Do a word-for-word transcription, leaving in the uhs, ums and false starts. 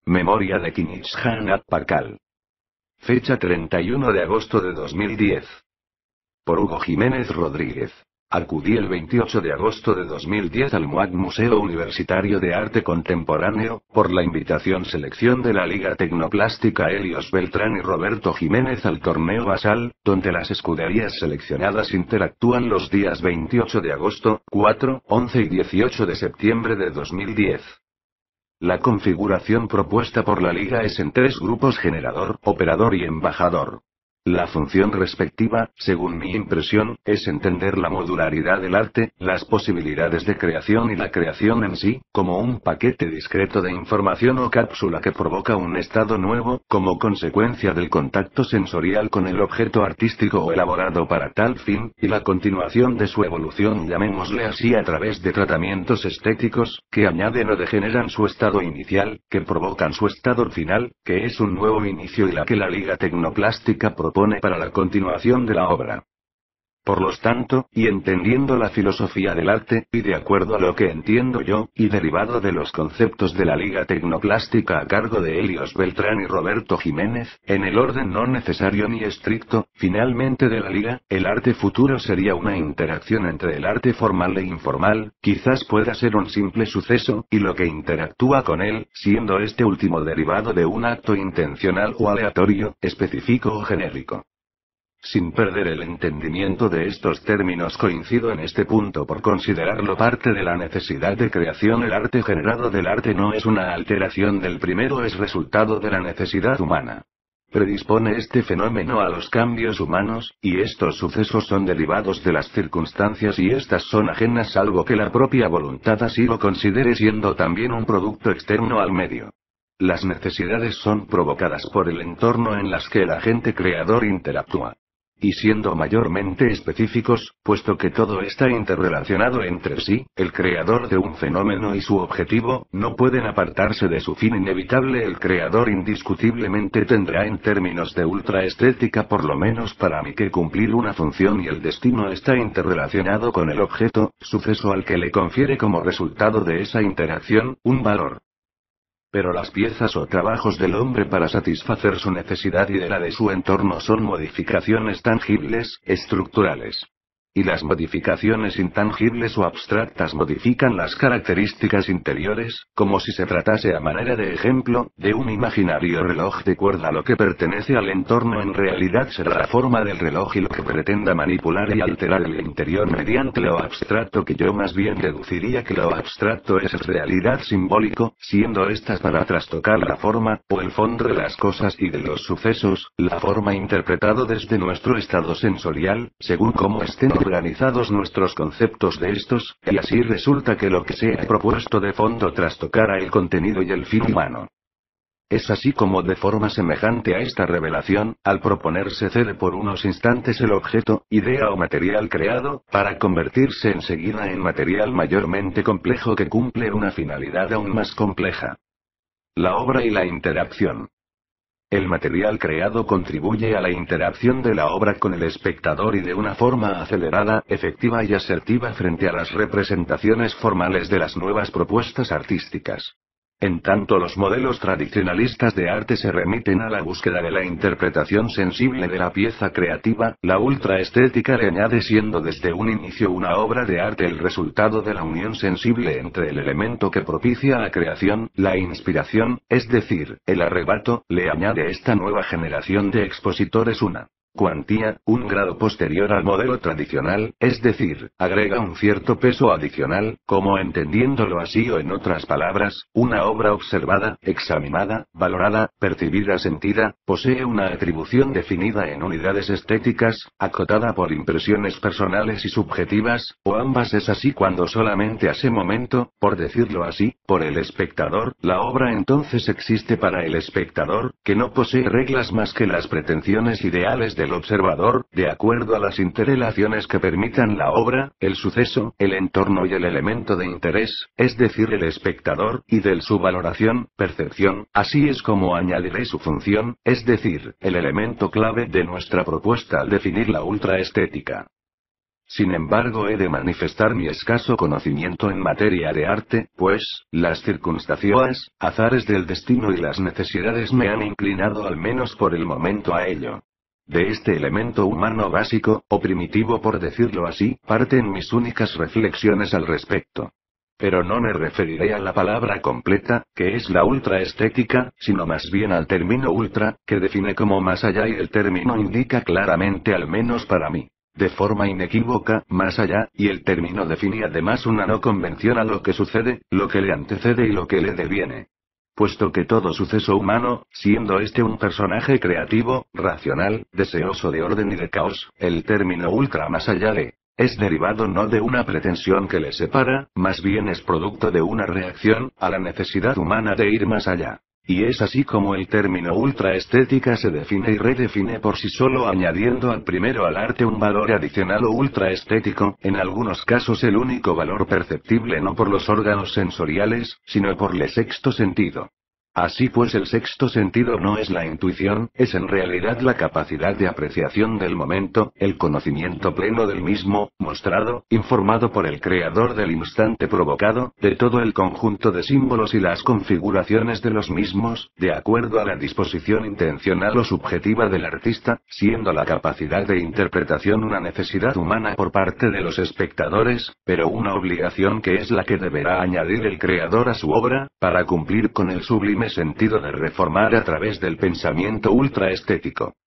Memoria de Knights-Hanat Pakal. Fecha treinta y uno de agosto de dos mil diez. Por Hugo Jiménez Rodríguez. Acudí el veintiocho de agosto de dos mil diez al MUAC Museo Universitario de Arte Contemporáneo, por la invitación selección de la Liga Tecnoplástica Helios Beltrán y Roberto Jiménez al torneo Basal, donde las escuderías seleccionadas interactúan los días veintiocho de agosto, cuatro, once y dieciocho de septiembre de dos mil diez. La configuración propuesta por la Liga es en tres grupos: generador, operador y embajador. La función respectiva, según mi impresión, es entender la modularidad del arte, las posibilidades de creación y la creación en sí, como un paquete discreto de información o cápsula que provoca un estado nuevo, como consecuencia del contacto sensorial con el objeto artístico o elaborado para tal fin, y la continuación de su evolución, llamémosle así, a través de tratamientos estéticos, que añaden o degeneran su estado inicial, que provocan su estado final, que es un nuevo inicio y la que la Liga Tecnoplástica propone pone para la continuación de la obra. Por lo tanto, y entendiendo la filosofía del arte, y de acuerdo a lo que entiendo yo, y derivado de los conceptos de la Liga Tecnoplástica a cargo de Helios Beltrán y Roberto Jiménez, en el orden no necesario ni estricto, finalmente de la Liga, el arte futuro sería una interacción entre el arte formal e informal, quizás pueda ser un simple suceso, y lo que interactúa con él, siendo este último derivado de un acto intencional o aleatorio, específico o genérico. Sin perder el entendimiento de estos términos, coincido en este punto por considerarlo parte de la necesidad de creación. El arte generado del arte no es una alteración del primero, es resultado de la necesidad humana. Predispone este fenómeno a los cambios humanos, y estos sucesos son derivados de las circunstancias y estas son ajenas salvo que la propia voluntad así lo considere, siendo también un producto externo al medio. Las necesidades son provocadas por el entorno en las que el agente creador interactúa. Y siendo mayormente específicos, puesto que todo está interrelacionado entre sí, el creador de un fenómeno y su objetivo, no pueden apartarse de su fin inevitable. El creador indiscutiblemente tendrá en términos de ultraestética, por lo menos para mí, que cumplir una función y el destino está interrelacionado con el objeto, suceso al que le confiere como resultado de esa interacción, un valor. Pero las piezas o trabajos del hombre para satisfacer su necesidad y de la de su entorno son modificaciones tangibles, estructurales. Y las modificaciones intangibles o abstractas modifican las características interiores, como si se tratase, a manera de ejemplo, de un imaginario reloj de cuerda. Lo que pertenece al entorno en realidad será la forma del reloj y lo que pretenda manipular y alterar el interior mediante lo abstracto, que yo más bien deduciría que lo abstracto es en realidad simbólico, siendo estas para trastocar la forma, o el fondo de las cosas y de los sucesos, la forma interpretado desde nuestro estado sensorial, según cómo estén organizados nuestros conceptos de estos, y así resulta que lo que se ha propuesto de fondo trastocara el contenido y el fin humano. Es así como, de forma semejante a esta revelación, al proponerse cede por unos instantes el objeto, idea o material creado, para convertirse enseguida en material mayormente complejo que cumple una finalidad aún más compleja. La obra y la interacción. El material creado contribuye a la interacción de la obra con el espectador y de una forma acelerada, efectiva y asertiva frente a las representaciones formales de las nuevas propuestas artísticas. En tanto, los modelos tradicionalistas de arte se remiten a la búsqueda de la interpretación sensible de la pieza creativa, la ultraestética le añade, siendo desde un inicio una obra de arte el resultado de la unión sensible entre el elemento que propicia la creación, la inspiración, es decir, el arrebato, le añade esta nueva generación de expositores una cuantía, un grado posterior al modelo tradicional, es decir, agrega un cierto peso adicional, como entendiéndolo así o en otras palabras, una obra observada, examinada, valorada, percibida, sentida, posee una atribución definida en unidades estéticas, acotada por impresiones personales y subjetivas, o ambas. Es así cuando solamente a ese momento, por decirlo así, por el espectador, la obra entonces existe para el espectador, que no posee reglas más que las pretensiones ideales de el observador, de acuerdo a las interrelaciones que permitan la obra, el suceso, el entorno y el elemento de interés, es decir, el espectador, y de su valoración, percepción. Así es como añadiré su función, es decir, el elemento clave de nuestra propuesta al definir la ultraestética. Sin embargo, he de manifestar mi escaso conocimiento en materia de arte, pues, las circunstancias, azares del destino y las necesidades me han inclinado al menos por el momento a ello. De este elemento humano básico, o primitivo por decirlo así, parten mis únicas reflexiones al respecto. Pero no me referiré a la palabra completa, que es la ultraestética, sino más bien al término ultra, que define como más allá y el término indica claramente, al menos para mí, de forma inequívoca, más allá, y el término define además una no convención a lo que sucede, lo que le antecede y lo que le deviene. Puesto que todo suceso humano, siendo este un personaje creativo, racional, deseoso de orden y de caos, el término ultra más allá de, es derivado no de una pretensión que le separa, más bien es producto de una reacción a la necesidad humana de ir más allá. Y es así como el término ultraestética se define y redefine por sí solo, añadiendo al primero al arte un valor adicional o ultraestético, en algunos casos el único valor perceptible no por los órganos sensoriales, sino por el sexto sentido. Así pues, el sexto sentido no es la intuición, es en realidad la capacidad de apreciación del momento, el conocimiento pleno del mismo, mostrado, informado por el creador del instante provocado, de todo el conjunto de símbolos y las configuraciones de los mismos, de acuerdo a la disposición intencional o subjetiva del artista, siendo la capacidad de interpretación una necesidad humana por parte de los espectadores, pero una obligación que es la que deberá añadir el creador a su obra, para cumplir con el sublime sentido de reformar a través del pensamiento ultraestético.